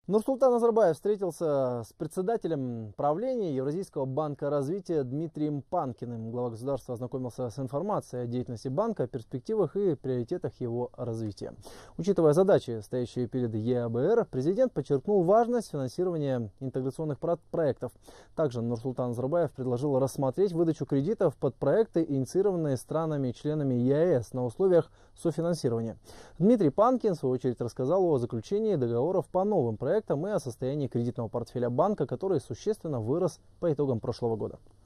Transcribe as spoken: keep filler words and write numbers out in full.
Нурсултан Назарбаев встретился с председателем правления Евразийского банка развития Дмитрием Панкиным. Глава государства ознакомился с информацией о деятельности банка, перспективах и приоритетах его развития. Учитывая задачи, стоящие перед ЕАБР, президент подчеркнул важность финансирования интеграционных проектов. Также Нурсултан Назарбаев предложил рассмотреть выдачу кредитов под проекты, инициированные странами-членами ЕАЭС на условиях софинансирования. Дмитрий Панкин, в свою очередь, рассказал о заключении договоров по новым проектам и о состоянии кредитного портфеля банка, который существенно вырос по итогам прошлого года.